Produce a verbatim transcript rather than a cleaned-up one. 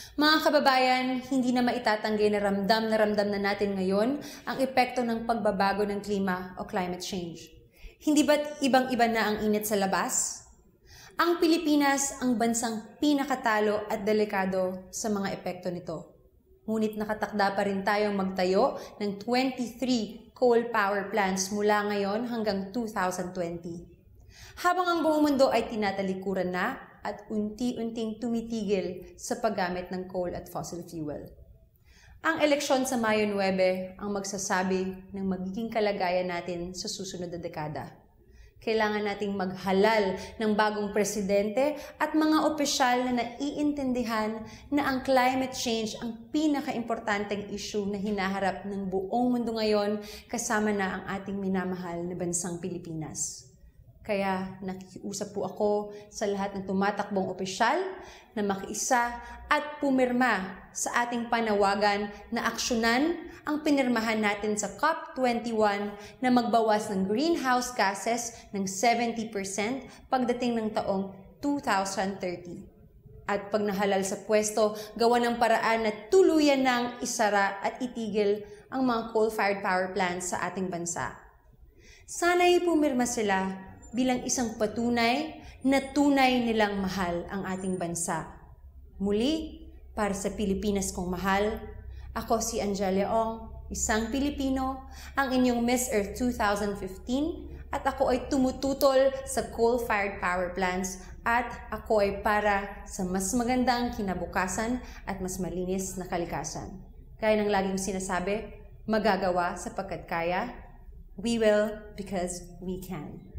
Mga kababayan, hindi na maitatanggi na ramdam na ramdam na natin ngayon ang epekto ng pagbabago ng klima o climate change. Hindi ba't ibang-iba na ang init sa labas? Ang Pilipinas ang bansang pinakatalo at delikado sa mga epekto nito. Ngunit nakatakda pa rin tayong magtayo ng twenty-three coal power plants mula ngayon hanggang two thousand twenty. Habang ang buong mundo ay tinatalikuran na at unti-unting tumitigil sa paggamit ng coal at fossil fuel. Ang eleksyon sa Mayo nine ang magsasabi ng magiging kalagayan natin sa susunod na dekada. Kailangan nating maghalal ng bagong presidente at mga opisyal na naiintindihan na ang climate change ang pinaka-importanteng issue na hinaharap ng buong mundo ngayon kasama na ang ating minamahal na bansang Pilipinas. Kaya nakikiusap po ako sa lahat ng tumatakbong opisyal na makiisa at pumirma sa ating panawagan na aksyonan ang pinirmahan natin sa COP twenty-one na magbawas ng greenhouse gases ng seventy percent pagdating ng taong two thousand thirty. At pag nahalal sa pwesto, gawa ng paraan na tuluyan ng isara at itigil ang mga coal-fired power plants sa ating bansa. Sana'y pumirma sila bilang isang patunay na tunay nilang mahal ang ating bansa. Muli, para sa Pilipinas kong mahal, ako si Angela Ong, isang Pilipino, ang inyong Miss Earth two thousand fifteen, at ako ay tumututol sa coal-fired power plants at ako ay para sa mas magandang kinabukasan at mas malinis na kalikasan. Gaya ng laging sinasabi, magagawa sapagkat kaya, we will because we can.